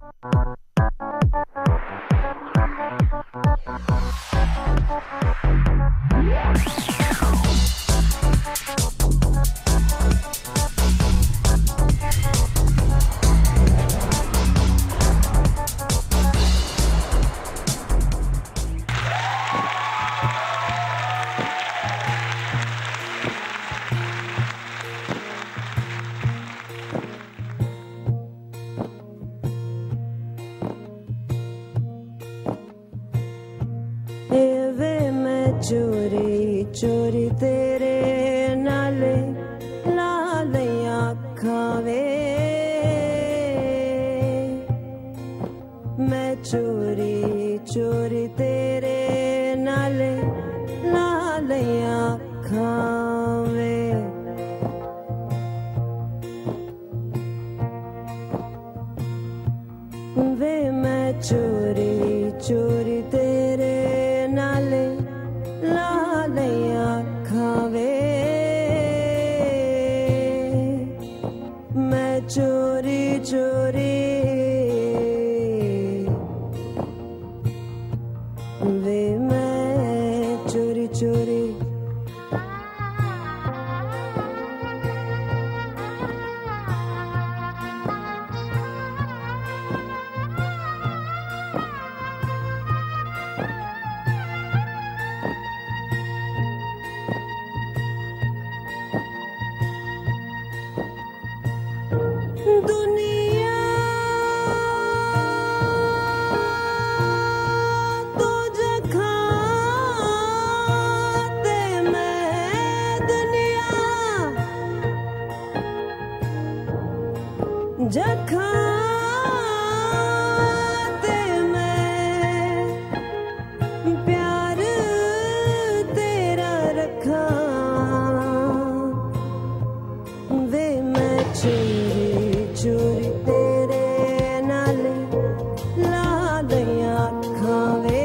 चोरी चोरी तेरे नाले लालियां खावे, मैं चोरी चोरी तेरे नाले लालियां खावे। वे मैं चोरी चोरी तेरे नाले लालियां खावे, मैं चोरी चोरी वे मैं चोरी चोरी। दुनिया तो जखाते मैं दुनिया जखाते मैं प्यार तेरा रखा, वे मैं चोरी चोरी तेरे नाले लालियां खावे,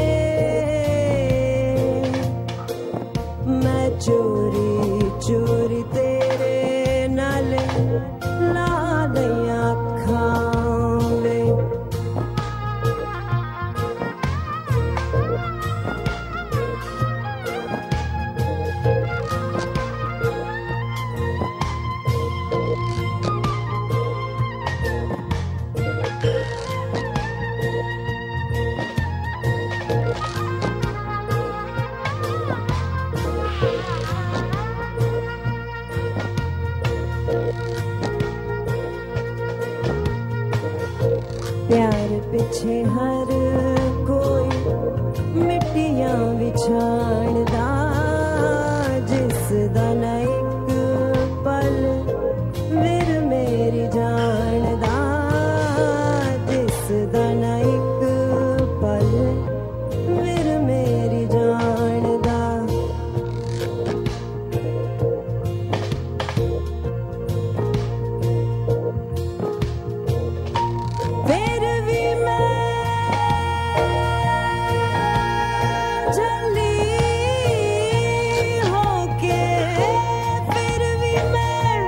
मैं चोरी चोरी तेरे नाले लालियां खावे। प्यार पिछे हर कोई मिट्टियां विछाड़दा, जिस दा ना इक पल विर मेरी जानदा, जिस दा ना इक पल विर मेरी जानदा। फिर भी मैं जली होके, फिर भी मैं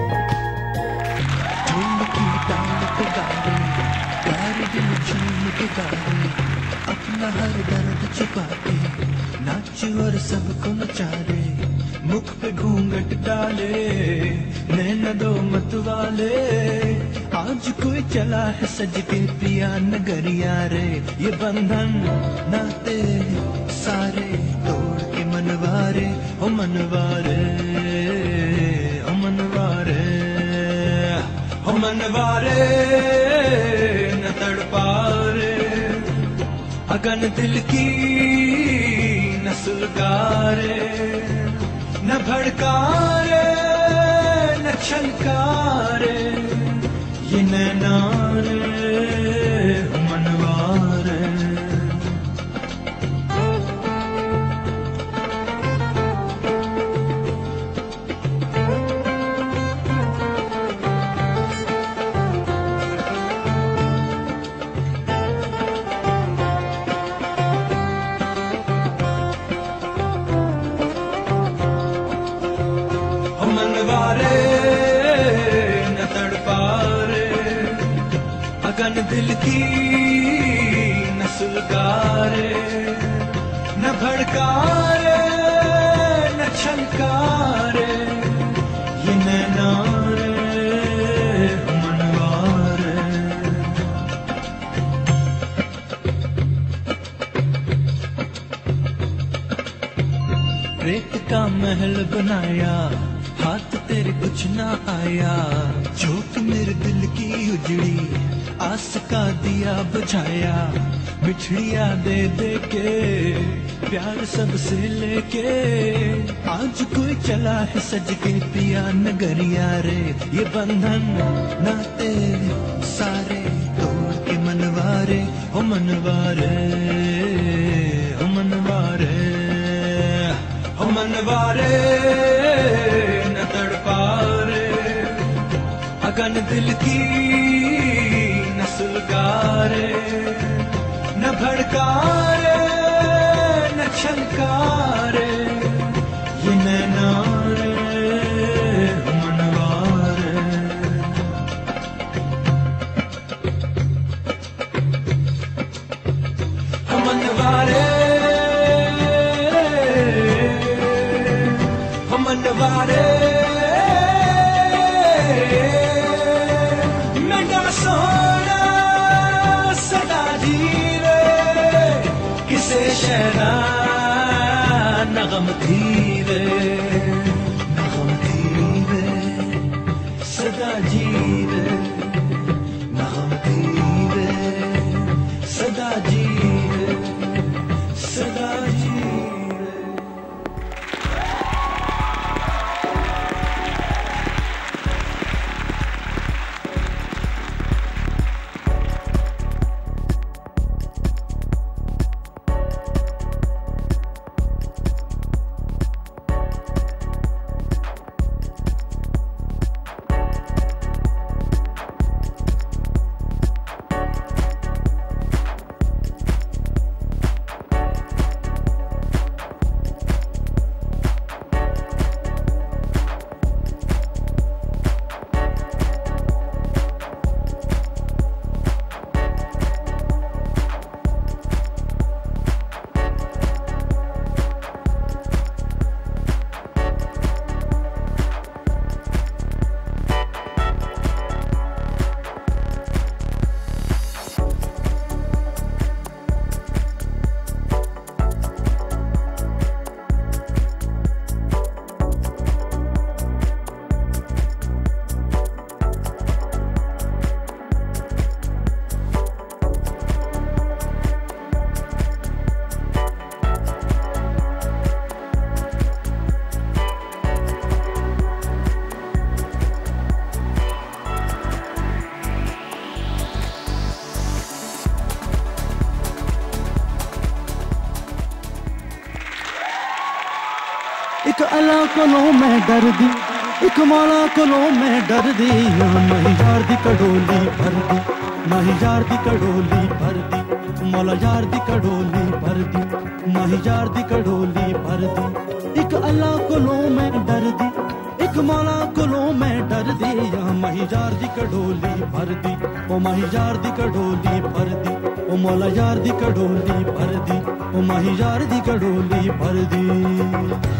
झूम की डाल पे गाड़े, प्यार दिल झूम के गाड़े, अपना हर दर्द छुपाते नाच और सबको नचा दे, मुख पे घूंघट डाले नैना दो मत वाले, आज कोई चला है सज के पिया नगरिया रे, ये बंधन नाते सारे तोड़ के मनवारे ओ मनवारे ओ मनवारे ओ मनवारे न तड़पारे अगन दिल की न सुलगारे, न भड़कारे न छलकारे, ये नैना मनवारे। मनवारे न तड़ दिल की न सुलगारे न भड़कारे न छलकारे ये नैना रे मनवारे। रेत का महल बनाया हाथ तेरे कुछ ना आया, झोंक मेरे दिल की उजड़ी आस का दिया बुझाया। बिछड़िया दे दे के प्यार सबसे लेके आज कोई चला है सज के पिया नगरिया रे। ये बंधन नाते सारे तोड़ के मनवारे हो मनवारे हो मनवारे हो मनवारे न तड़पारे अगन दिल की न सुलगारे न भड़कारे न छलकारे ये नैना रे मनवारे। हम मनवारे हम मनवारे मेरा सोना सदा जीवे किसे शहना नगम धीरे नगम धीरे सदा जीवे नगम धीरे सदा जीवे सदा जीवे। एक अल्लाह कोलों मैं डर दी, एक मौला कोलों मैं डर दी। मही यार दी कड़ोली भर दी, मही यार दी कड़ोली भर दी। मौला यार दी कड़ोली भर दी, मही यार दी कड़ोली भर दी। एक अल्लाह कोलों मैं डर दी, एक मौला कोलों मैं डर दी। मही यार दी कड़ोली भर दी, ओ मही यार दी कड़ोली भर दी। ओ मौला यार दी कड़ोली भर दी, ओ मही यार दी कड़ोली भर दी।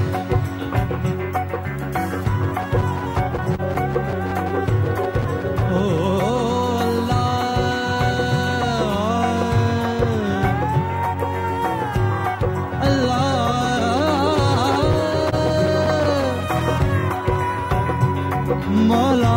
मौला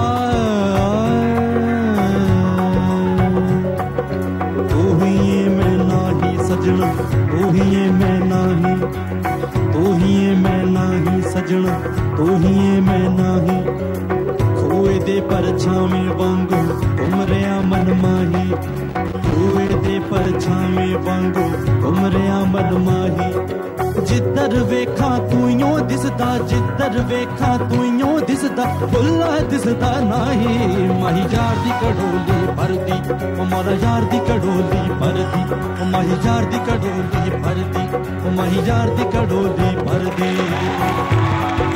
तू ही ये मैं नाही सजना, तू ही ये मैं नाही, तू ही ये मैं नाही सजना, तू ही ये मैं नाही। खोए दे परछावे वांगू घुम रहा मन माही, खोए दे परछावे वांगू घुम रहा मन माही। जिधर वेखा तू यो दिसदा, जिधर वेखा तू यो दिसदा, भुल्ला दिसदा नाही। माही यार दी कड़ोली भर दी, ओ मौला यार दी कड़ोली भर दी। ओ माही यार दी कड़ोली भर दी, ओ माही यार दी कड़ोली भर दी।